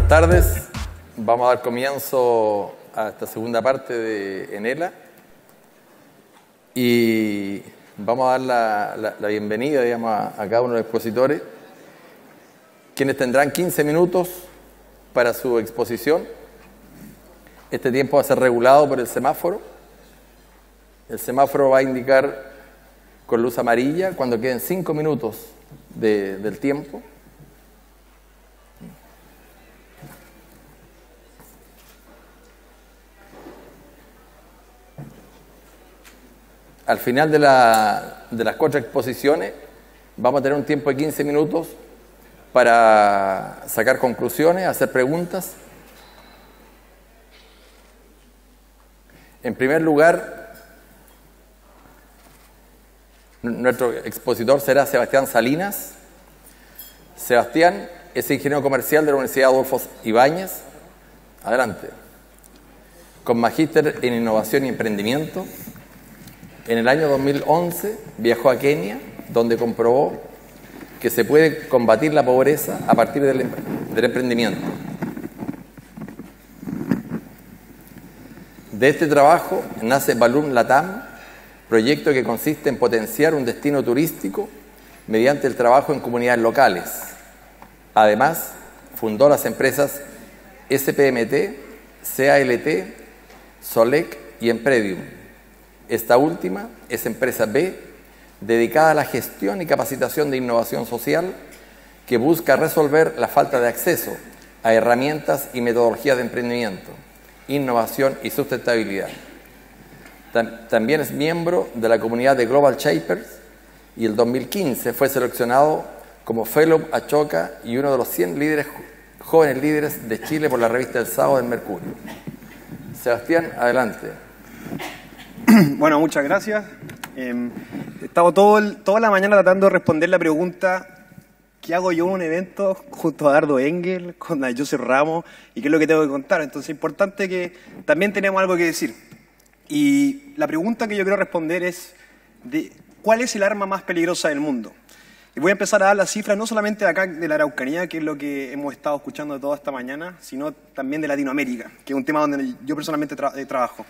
Buenas tardes. Vamos a dar comienzo a esta segunda parte de Enela y vamos a dar la bienvenida, digamos, a cada uno de los expositores, quienes tendrán 15 minutos para su exposición. Este tiempo va a ser regulado por el semáforo. El semáforo va a indicar con luz amarilla cuando queden 5 minutos del tiempo. Al final de las 4 exposiciones vamos a tener un tiempo de 15 minutos para sacar conclusiones, hacer preguntas. En primer lugar, nuestro expositor será Sebastián Salinas. Sebastián es ingeniero comercial de la Universidad Adolfo Ibáñez. Adelante. Con magíster en innovación y emprendimiento. En el año 2011 viajó a Kenia, donde comprobó que se puede combatir la pobreza a partir del emprendimiento. De este trabajo nace Balloon Latam, proyecto que consiste en potenciar un destino turístico mediante el trabajo en comunidades locales. Además, fundó las empresas SPMT, CALT, Solec y Empredium. Esta última es empresa B, dedicada a la gestión y capacitación de innovación social, que busca resolver la falta de acceso a herramientas y metodologías de emprendimiento, innovación y sustentabilidad. También es miembro de la comunidad de Global Shapers y en 2015 fue seleccionado como Fellow Ashoka y uno de los 100 jóvenes líderes de Chile por la revista El Sábado del Mercurio. Sebastián, adelante. Bueno, muchas gracias. He estado toda la mañana tratando de responder la pregunta: ¿qué hago yo en un evento junto a Dardo Engel, con Joseph Ramos, y qué es lo que tengo que contar? Entonces es importante que también tenemos algo que decir. Y la pregunta que yo quiero responder es ¿cuál es el arma más peligrosa del mundo? Y voy a empezar a dar las cifras no solamente de acá de la Araucanía, que es lo que hemos estado escuchando toda esta mañana, sino también de Latinoamérica, que es un tema donde yo personalmente trabajo.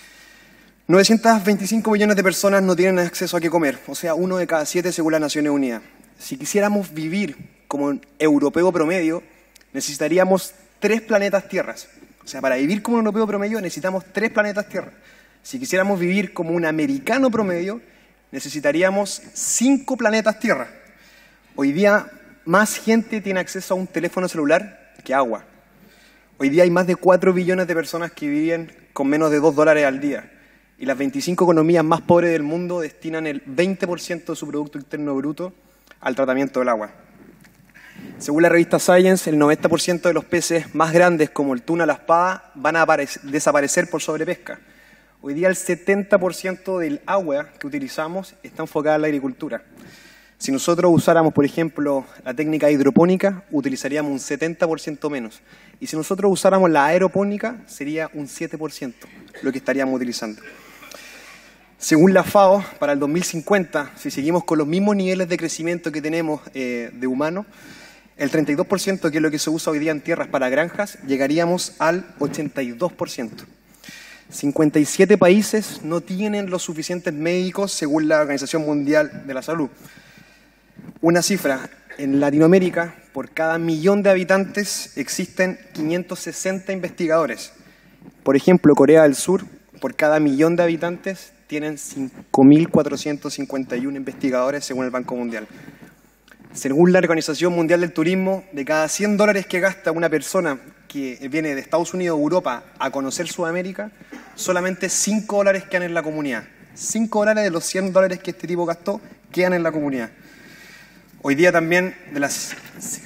925 millones de personas no tienen acceso a qué comer, o sea, 1 de cada 7 según las Naciones Unidas. Si quisiéramos vivir como un europeo promedio, necesitaríamos 3 planetas tierras. O sea, para vivir como un europeo promedio necesitamos 3 planetas tierra. Si quisiéramos vivir como un americano promedio, necesitaríamos 5 planetas tierra. Hoy día más gente tiene acceso a un teléfono celular que agua. Hoy día hay más de 4 billones de personas que viven con menos de $2 al día. Y las 25 economías más pobres del mundo destinan el 20% de su Producto Interno Bruto al tratamiento del agua. Según la revista Science, el 90% de los peces más grandes, como el tuna, la espada, van a desaparecer por sobrepesca. Hoy día el 70% del agua que utilizamos está enfocada en la agricultura. Si nosotros usáramos, por ejemplo, la técnica hidropónica, utilizaríamos un 70% menos. Y si nosotros usáramos la aeropónica, sería un 7% lo que estaríamos utilizando. Según la FAO, para el 2050, si seguimos con los mismos niveles de crecimiento que tenemos de humanos, el 32%, que es lo que se usa hoy día en tierras para granjas, llegaríamos al 82%. 57 países no tienen los suficientes médicos según la Organización Mundial de la Salud. Una cifra: en Latinoamérica, por cada 1.000.000 de habitantes existen 560 investigadores. Por ejemplo, Corea del Sur, por cada 1.000.000 de habitantes, tienen 5.451 investigadores según el Banco Mundial. Según la Organización Mundial del Turismo, de cada $100 que gasta una persona que viene de Estados Unidos o Europa a conocer Sudamérica, solamente $5 quedan en la comunidad. $5 de los $100 que este tipo gastó quedan en la comunidad. Hoy día también, de las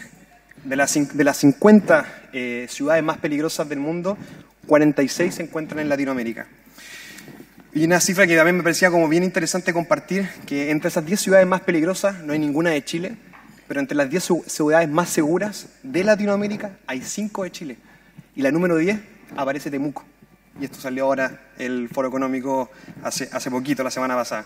50 ciudades más peligrosas del mundo, 46 se encuentran en Latinoamérica. Y una cifra que también me parecía como bien interesante compartir, que entre esas 10 ciudades más peligrosas no hay ninguna de Chile, pero entre las 10 ciudades más seguras de Latinoamérica hay 5 de Chile. Y la número 10 aparece Temuco. Y esto salió ahora el Foro Económico hace poquito, la semana pasada.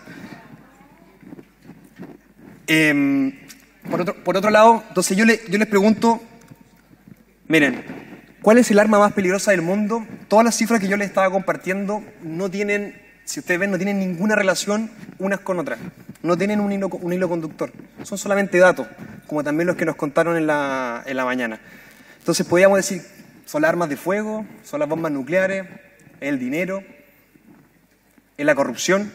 Por otro lado, entonces yo les pregunto, miren, ¿Cuál es el arma más peligrosa del mundo? Todas las cifras que yo les estaba compartiendo no tienen, si ustedes ven, no tienen ninguna relación unas con otras. No tienen un hilo conductor. Son solamente datos, como también los que nos contaron en la mañana. Entonces podríamos decir, son las armas de fuego, son las bombas nucleares, es el dinero, es la corrupción,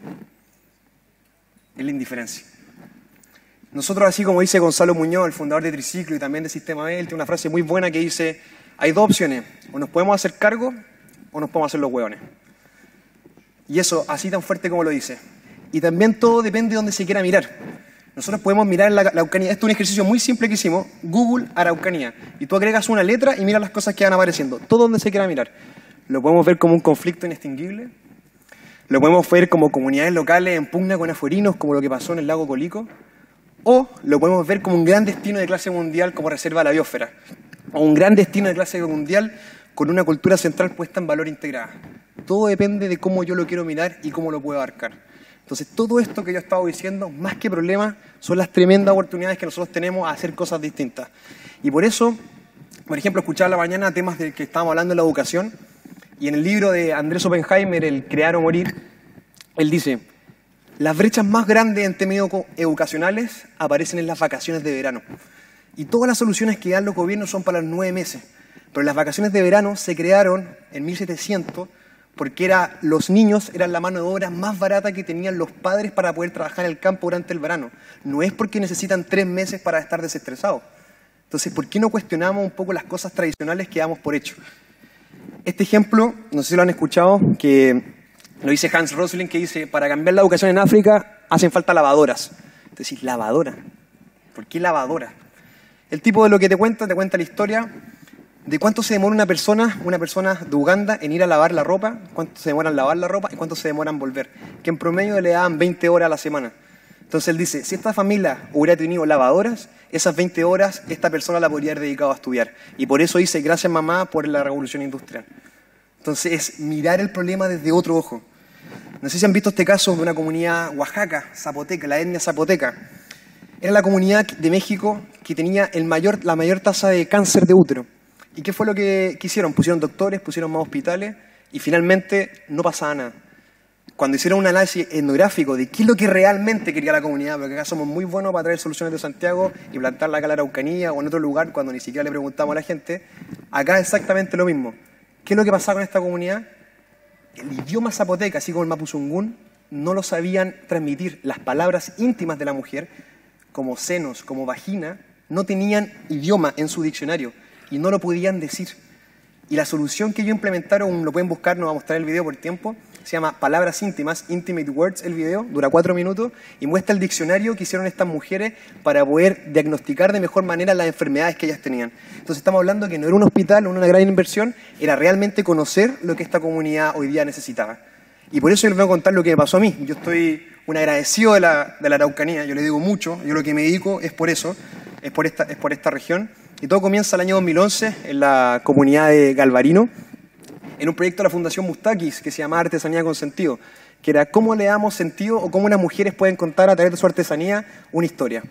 es la indiferencia. Nosotros, así como dice Gonzalo Muñoz, el fundador de Triciclo y también de Sistema B, él tiene una frase muy buena que dice: hay dos opciones, o nos podemos hacer cargo o nos podemos hacer los hueones. Y eso, así tan fuerte como lo dice. Y también todo depende de dónde se quiera mirar. Nosotros podemos mirar en la Araucanía. Esto es un ejercicio muy simple que hicimos, Google Araucanía. Y tú agregas una letra y miras las cosas que van apareciendo. Todo donde se quiera mirar. Lo podemos ver como un conflicto inextinguible. Lo podemos ver como comunidades locales en pugna con afuerinos, como lo que pasó en el lago Colico. O lo podemos ver como un gran destino de clase mundial como reserva de la biosfera. O un gran destino de clase mundial con una cultura central puesta en valor integrada. Todo depende de cómo yo lo quiero mirar y cómo lo puedo abarcar. Entonces, todo esto que yo he estado diciendo, más que problemas, son las tremendas oportunidades que nosotros tenemos a hacer cosas distintas. Y por eso, por ejemplo, escuchaba a la mañana temas de que estábamos hablando de la educación, y en el libro de Andrés Oppenheimer, El crear o morir, él dice: las brechas más grandes en términos educacionales aparecen en las vacaciones de verano. Y todas las soluciones que dan los gobiernos son para los 9 meses. Pero las vacaciones de verano se crearon en 1700 porque los niños eran la mano de obra más barata que tenían los padres para poder trabajar en el campo durante el verano. No es porque necesitan 3 meses para estar desestresados. Entonces, ¿por qué no cuestionamos un poco las cosas tradicionales que damos por hecho? Este ejemplo, no sé si lo han escuchado, que lo dice Hans Rosling, que dice: para cambiar la educación en África hacen falta lavadoras. Entonces, ¿lavadora? ¿Por qué lavadora? El tipo de lo que te cuenta la historia de cuánto se demora una persona de Uganda en ir a lavar la ropa, cuánto se demora en lavar la ropa y cuánto se demora en volver. Que en promedio le daban 20 horas a la semana. Entonces él dice: si esta familia hubiera tenido lavadoras, esas 20 horas esta persona la podría haber dedicado a estudiar. Y por eso dice: gracias mamá por la revolución industrial. Entonces es mirar el problema desde otro ojo. No sé si han visto este caso de una comunidad oaxaca, zapoteca, la etnia zapoteca. Era la comunidad de México que tenía la mayor tasa de cáncer de útero. ¿Y qué fue lo que hicieron? Pusieron doctores, pusieron más hospitales y finalmente no pasaba nada. Cuando hicieron un análisis etnográfico de qué es lo que realmente quería la comunidad, porque acá somos muy buenos para traer soluciones de Santiago y plantarla acá en la Araucanía o en otro lugar cuando ni siquiera le preguntamos a la gente, acá es exactamente lo mismo. ¿Qué es lo que pasaba con esta comunidad? El idioma zapoteca, así como el mapuzungún, no lo sabían transmitir. Las palabras íntimas de la mujer, como senos, como vagina, no tenían idioma en su diccionario y no lo podían decir. Y la solución que ellos implementaron, lo pueden buscar, no voy a mostrar el video por tiempo, se llama Palabras Íntimas, Intimate Words, el video, dura 4 minutos, y muestra el diccionario que hicieron estas mujeres para poder diagnosticar de mejor manera las enfermedades que ellas tenían. Entonces estamos hablando que no era un hospital, no era una gran inversión, era realmente conocer lo que esta comunidad hoy día necesitaba. Y por eso yo les voy a contar lo que me pasó a mí. Yo estoy un agradecido de la Araucanía, yo le digo mucho, yo lo que me dedico es por eso, es por esta región. Y todo comienza el año 2011 en la comunidad de Galvarino, en un proyecto de la Fundación Mustakis que se llama Artesanía con Sentido, que era cómo le damos sentido o cómo unas mujeres pueden contar a través de su artesanía una historia.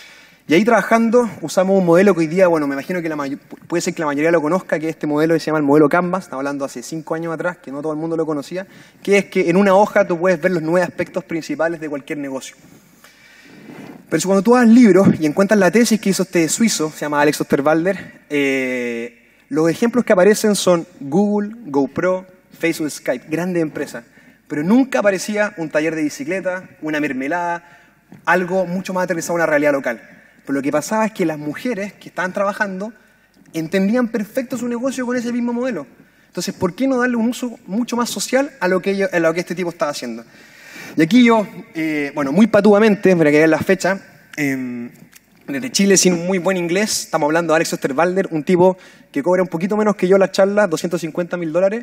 Y ahí trabajando usamos un modelo que hoy día, bueno, me imagino que puede ser que la mayoría lo conozca, que es este modelo que se llama el modelo Canvas, estamos hablando hace 5 años atrás, que no todo el mundo lo conocía, que es que en una hoja tú puedes ver los 9 aspectos principales de cualquier negocio. Pero cuando tú hagas libros y encuentras la tesis que hizo este suizo, se llama Alex Osterwalder, los ejemplos que aparecen son Google, GoPro, Facebook, Skype, grandes empresas. Pero nunca aparecía un taller de bicicleta, una mermelada, algo mucho más aterrizado a una realidad local. Pero lo que pasaba es que las mujeres que estaban trabajando entendían perfecto su negocio con ese mismo modelo. Entonces, ¿por qué no darle un uso mucho más social a lo que este tipo estaba haciendo? Y aquí yo, bueno, muy patudamente, para que vean la fecha, desde Chile sin muy buen inglés, estamos hablando de Alex Osterwalder, un tipo que cobra un poquito menos que yo la charla, $250,000,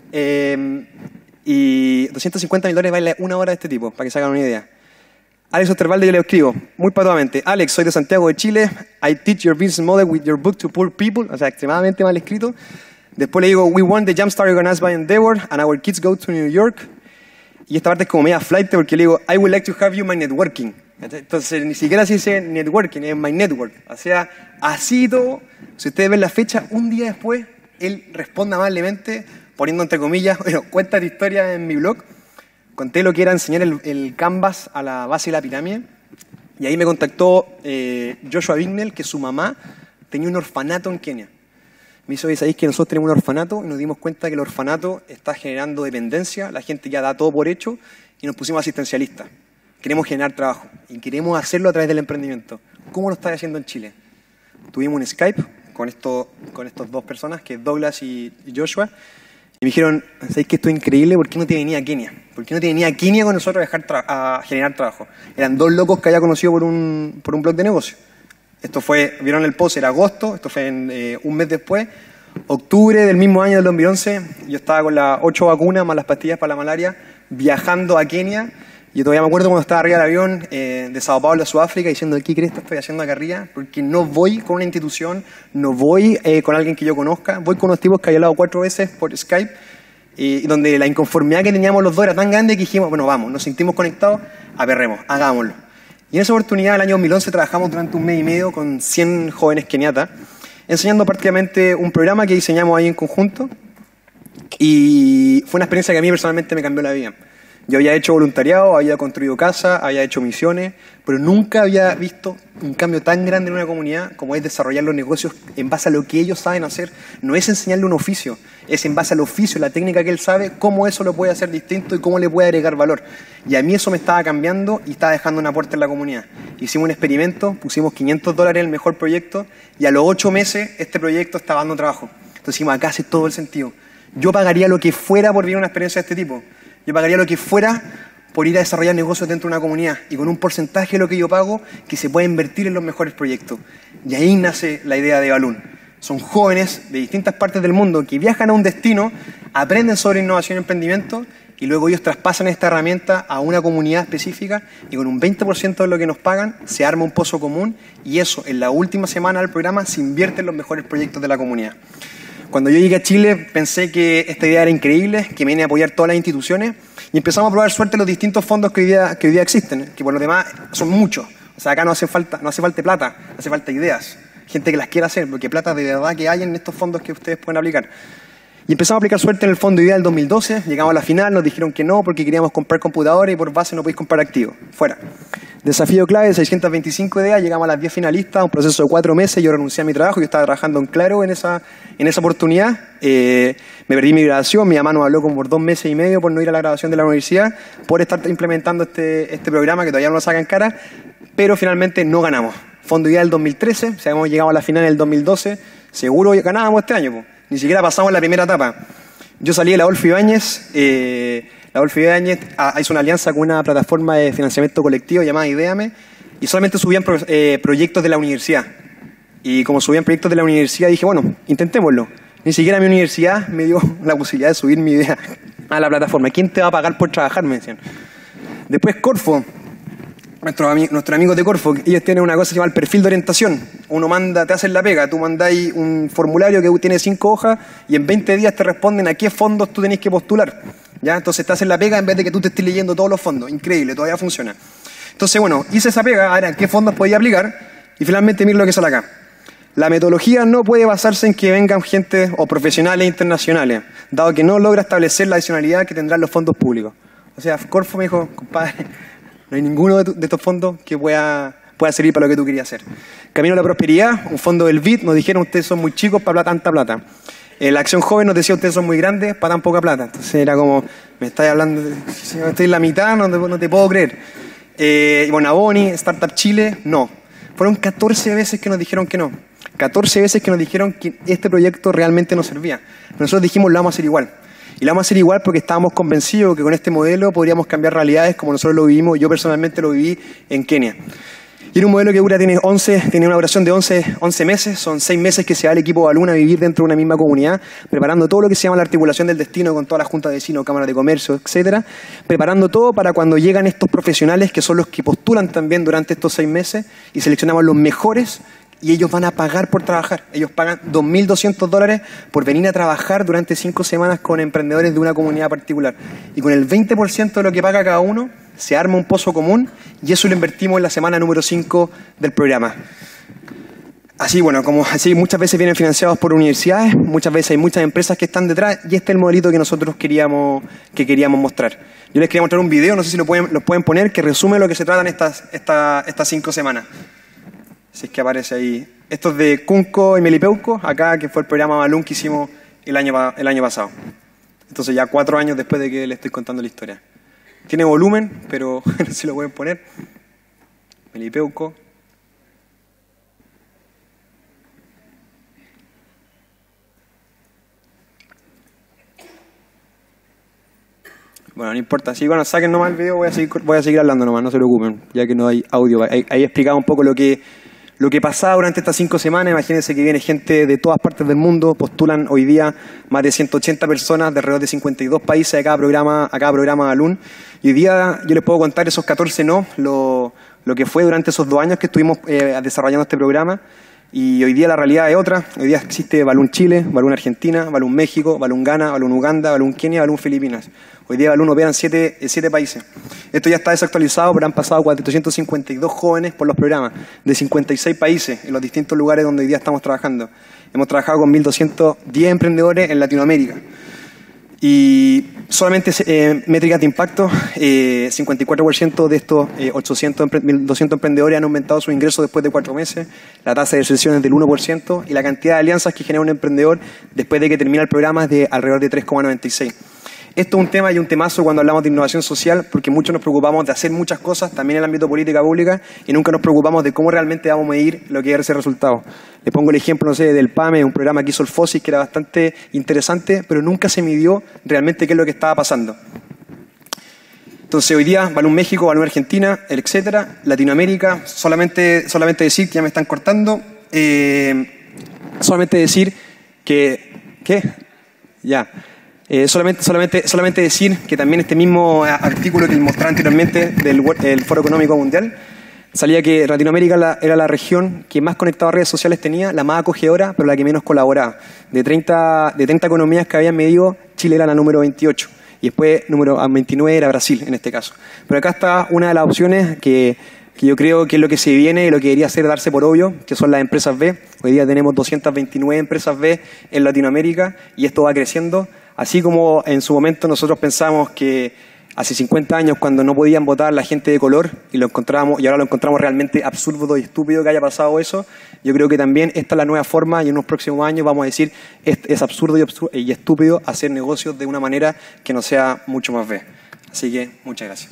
y $250,000 vale 1 hora de este tipo, para que se hagan una idea. Alex Osterwalder, yo le escribo, muy patudamente: Alex, soy de Santiago de Chile, I teach your business model with your book to poor people, o sea, extremadamente mal escrito. Después le digo, we won the Jumpstart organized by Endeavor, and our kids go to New York. Y esta parte es como media flight porque le digo, I would like to have you my networking. Entonces, ni siquiera se dice networking, es my network. O sea, así todo. Si ustedes ven la fecha, un día después, él responde amablemente, poniendo entre comillas, bueno, cuenta de historia en mi blog. Conté lo que era enseñar el Canvas a la base de la pirámide. Y ahí me contactó Joshua Bignell, que su mamá tenía un orfanato en Kenia. Me hizo, ¿sabéis que nosotros tenemos un orfanato? Y nos dimos cuenta que el orfanato está generando dependencia, la gente ya da todo por hecho, y nos pusimos asistencialistas. Queremos generar trabajo, y queremos hacerlo a través del emprendimiento. ¿Cómo lo estáis haciendo en Chile? Tuvimos un Skype con estos dos personas, que es Douglas y Joshua, y me dijeron, ¿sabéis que esto es increíble? ¿Por qué no te venía a Kenia? ¿Por qué no te venía a Kenia con nosotros a generar trabajo? Eran dos locos que había conocido por un blog de negocio. Esto fue, vieron el post, era agosto, esto fue un mes después, octubre del mismo año del 2011, yo estaba con las 8 vacunas más las pastillas para la malaria, viajando a Kenia. Yo todavía me acuerdo cuando estaba arriba del avión de Sao Paulo a Sudáfrica diciendo, ¿qué crees que estoy haciendo acá arriba? Porque no voy con una institución, no voy con alguien que yo conozca, voy con unos tipos que había hablado 4 veces por Skype, y donde la inconformidad que teníamos los dos era tan grande que dijimos, bueno, vamos, nos sentimos conectados, aperremos, hagámoslo. Y en esa oportunidad, el año 2011, trabajamos durante 1 mes y medio con 100 jóvenes keniatas, enseñando prácticamente un programa que diseñamos ahí en conjunto, y fue una experiencia que a mí personalmente me cambió la vida. Yo había hecho voluntariado, había construido casa, había hecho misiones, pero nunca había visto un cambio tan grande en una comunidad como es desarrollar los negocios en base a lo que ellos saben hacer. No es enseñarle un oficio, es en base al oficio, la técnica que él sabe, cómo eso lo puede hacer distinto y cómo le puede agregar valor. Y a mí eso me estaba cambiando y estaba dejando una puerta en la comunidad. Hicimos un experimento, pusimos $500 en el mejor proyecto y a los 8 meses este proyecto estaba dando trabajo. Entonces dijimos, acá hace todo el sentido. Yo pagaría lo que fuera por vivir una experiencia de este tipo. Yo pagaría lo que fuera por ir a desarrollar negocios dentro de una comunidad y con un porcentaje de lo que yo pago que se puede invertir en los mejores proyectos. Y ahí nace la idea de Balloon. Son jóvenes de distintas partes del mundo que viajan a un destino, aprenden sobre innovación y emprendimiento y luego ellos traspasan esta herramienta a una comunidad específica y con un 20% de lo que nos pagan se arma un pozo común y eso en la última semana del programa se invierte en los mejores proyectos de la comunidad. Cuando yo llegué a Chile pensé que esta idea era increíble, que me venía a apoyar todas las instituciones y empezamos a probar suerte en los distintos fondos que hoy día existen, que por lo demás son muchos. O sea, acá no hace falta plata, hace falta ideas, gente que las quiera hacer, porque plata de verdad que hay en estos fondos que ustedes pueden aplicar. Y empezamos a aplicar suerte en el fondo IDEA del 2012, llegamos a la final, nos dijeron que no porque queríamos comprar computadores y por base no podéis comprar activos, fuera. Desafío clave, 625 ideas, llegamos a las 10 finalistas, un proceso de 4 meses, yo renuncié a mi trabajo, yo estaba trabajando en Claro en esa oportunidad, me perdí mi graduación, mi mamá nos habló como por 2 meses y medio por no ir a la graduación de la universidad, por estar implementando este programa que todavía no lo sacan cara, pero finalmente no ganamos. Fondo IDEA del 2013, o sea, hemos llegado a la final en el 2012, seguro ganábamos este año, pues. Ni siquiera pasamos la primera etapa. Yo salí de la Adolfo Ibáñez. La Adolfo Ibáñez hizo una alianza con una plataforma de financiamiento colectivo llamada Ideame y solamente subían proyectos de la universidad. Y como subían proyectos de la universidad, dije, bueno, intentémoslo. Ni siquiera mi universidad me dio la posibilidad de subir mi idea a la plataforma. ¿Quién te va a pagar por trabajar? Me decían. Después Corfo. Nuestros amigos de Corfo, ellos tienen una cosa que se llama el perfil de orientación. Uno te hacen la pega, tú mandáis un formulario que tiene 5 hojas y en 20 días te responden a qué fondos tú tenés que postular. ¿Ya? Entonces te hacen la pega en vez de que tú te estés leyendo todos los fondos. Increíble, todavía funciona. Entonces, bueno, hice esa pega, ahora qué fondos podía aplicar y finalmente mira lo que sale acá. La metodología no puede basarse en que vengan gente o profesionales internacionales, dado que no logra establecer la adicionalidad que tendrán los fondos públicos. O sea, Corfo me dijo, compadre, no hay ninguno de estos fondos que pueda servir para lo que tú querías hacer. Camino a la Prosperidad, un fondo del BID, nos dijeron ustedes son muy chicos para tanta plata. La Acción Joven nos decía ustedes son muy grandes para tan poca plata. Entonces era como, me estáis hablando, estoy en la mitad, no te puedo creer. Bonaboni, Startup Chile, no. Fueron 14 veces que nos dijeron que no. 14 veces que nos dijeron que este proyecto realmente no servía. Nosotros dijimos, lo vamos a hacer igual. Y lo vamos a hacer igual porque estábamos convencidos que con este modelo podríamos cambiar realidades como nosotros lo vivimos. Yo personalmente lo viví en Kenia. Y era un modelo que tiene una duración de 11 meses. Son 6 meses que se va el equipo Balloon a vivir dentro de una misma comunidad, preparando todo lo que se llama la articulación del destino con todas las juntas de vecinos, cámaras de comercio, etcétera. Preparando todo para cuando llegan estos profesionales que son los que postulan también durante estos 6 meses y seleccionamos los mejores. Y ellos van a pagar por trabajar. Ellos pagan $2.200 por venir a trabajar durante 5 semanas con emprendedores de una comunidad particular. Y con el 20% de lo que paga cada uno, se arma un pozo común y eso lo invertimos en la semana número 5 del programa. Así, bueno, como así muchas veces vienen financiados por universidades, muchas veces hay muchas empresas que están detrás y este es el modelito que nosotros queríamos mostrar. Yo les quería mostrar un video, no sé si lo pueden poner, que resume lo que se tratan estas 5 semanas. Si es que aparece ahí. Esto es de Cunco y Melipeuco, acá que fue el programa Balloon que hicimos el año pasado. Entonces ya 4 años después de que les estoy contando la historia. Tiene volumen, pero no sé si lo pueden poner. Melipeuco. Bueno, no importa. Sí, bueno, saquen nomás el video, voy a seguir hablando nomás, no se preocupen, ya que no hay audio. Ahí explicaba un poco lo que pasaba durante estas 5 semanas. Imagínense que viene gente de todas partes del mundo, postulan hoy día más de 180 personas de alrededor de 52 países a cada programa Balloon. Y hoy día yo les puedo contar esos 14 lo que fue durante esos 2 años que estuvimos desarrollando este programa. Y hoy día la realidad es otra. Hoy día existe Balloon Chile, Balloon Argentina, Balloon México, Balloon Ghana, Balloon Uganda, Balloon Kenia, Balloon Filipinas. Hoy día Balloon opera en 7 países. Esto ya está desactualizado, pero han pasado 452 jóvenes por los programas de 56 países en los distintos lugares donde hoy día estamos trabajando. Hemos trabajado con 1.210 emprendedores en Latinoamérica. Y solamente métricas de impacto, 54% de estos 1.200 emprendedores han aumentado su ingreso después de 4 meses, la tasa de deserción es del 1% y la cantidad de alianzas que genera un emprendedor después de que termina el programa es de alrededor de 3,96. Esto es un tema y un temazo cuando hablamos de innovación social, porque muchos nos preocupamos de hacer muchas cosas, también en el ámbito de política pública, y nunca nos preocupamos de cómo realmente vamos a medir lo que es ese resultado. Les pongo el ejemplo, no sé, del PAME, un programa que hizo el FOSIS, que era bastante interesante, pero nunca se midió realmente qué es lo que estaba pasando. Entonces, hoy día, Balloon México, Balloon Argentina, etcétera, Latinoamérica, solamente decir que ya me están cortando, solamente decir que... ¿Qué? Ya. Solamente decir que también este mismo artículo que les mostré anteriormente del Foro Económico Mundial salía que Latinoamérica era la región que más conectado a redes sociales tenía, la más acogedora, pero la que menos colaboraba. De 30 economías que habían medido, Chile era la número 28 y después número 29 era Brasil en este caso. Pero acá está una de las opciones que yo creo que es lo que se viene y lo que debería ser darse por obvio, que son las empresas B. Hoy día tenemos 229 empresas B en Latinoamérica y esto va creciendo. Así como en su momento nosotros pensamos que hace 50 años cuando no podían votar la gente de color y ahora lo encontramos realmente absurdo y estúpido que haya pasado eso, yo creo que también esta es la nueva forma y en unos próximos años vamos a decir es absurdo y estúpido hacer negocios de una manera que no sea mucho más B. Así que muchas gracias.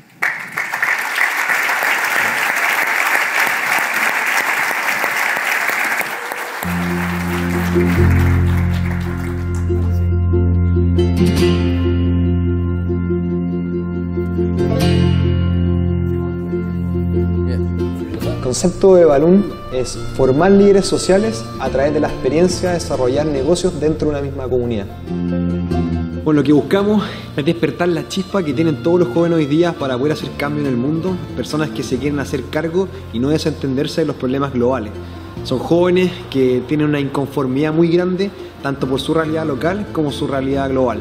El concepto de Balloon es formar líderes sociales a través de la experiencia de desarrollar negocios dentro de una misma comunidad. Bueno, lo que buscamos es despertar la chispa que tienen todos los jóvenes hoy día para poder hacer cambio en el mundo, personas que se quieren hacer cargo y no desentenderse de los problemas globales. Son jóvenes que tienen una inconformidad muy grande, tanto por su realidad local como su realidad global.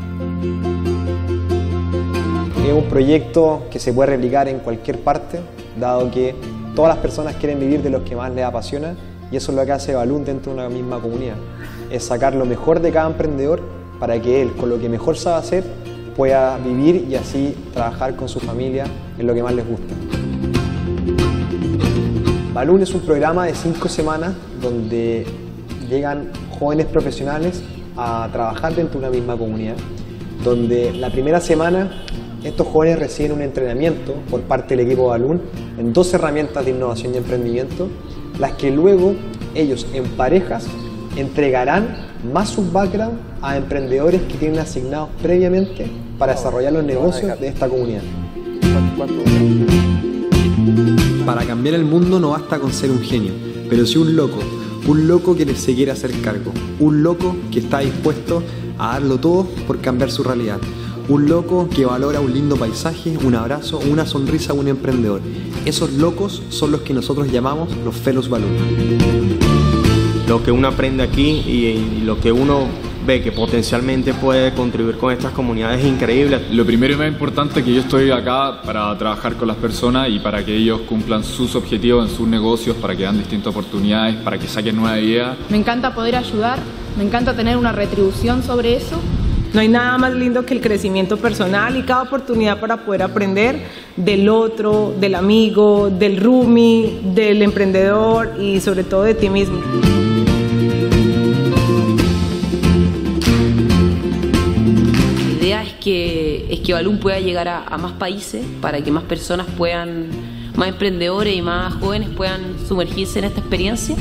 Es un proyecto que se puede replicar en cualquier parte, dado que todas las personas quieren vivir de lo que más les apasiona y eso es lo que hace Balloon dentro de una misma comunidad. Es sacar lo mejor de cada emprendedor para que él, con lo que mejor sabe hacer, pueda vivir y así trabajar con su familia en lo que más les gusta. Balloon es un programa de 5 semanas donde llegan jóvenes profesionales a trabajar dentro de una misma comunidad, donde la primera semana estos jóvenes reciben un entrenamiento por parte del equipo Balloon en 2 herramientas de innovación y emprendimiento, las que luego ellos en parejas entregarán más sus background a emprendedores que tienen asignados previamente para desarrollar los negocios de esta comunidad. Para cambiar el mundo no basta con ser un genio, pero sí un loco que se quiere hacer cargo, un loco que está dispuesto a darlo todo por cambiar su realidad. Un loco que valora un lindo paisaje, un abrazo, una sonrisa a un emprendedor. Esos locos son los que nosotros llamamos los Fellows Balloon. Lo que uno aprende aquí y lo que uno ve que potencialmente puede contribuir con estas comunidades es increíble. Lo primero y más importante es que yo estoy acá para trabajar con las personas y para que ellos cumplan sus objetivos en sus negocios, para que dan distintas oportunidades, para que saquen nuevas ideas. Me encanta poder ayudar, me encanta tener una retribución sobre eso. No hay nada más lindo que el crecimiento personal y cada oportunidad para poder aprender del otro, del amigo, del roomie, del emprendedor y sobre todo de ti mismo. La idea es que Balloon pueda llegar a más países para que más personas puedan, más emprendedores y más jóvenes puedan sumergirse en esta experiencia.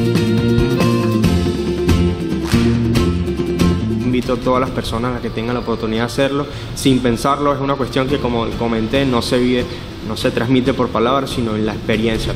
Invito a todas las personas a que tengan la oportunidad de hacerlo sin pensarlo. Es una cuestión que, como comenté, no se vive, no se transmite por palabras, sino en la experiencia.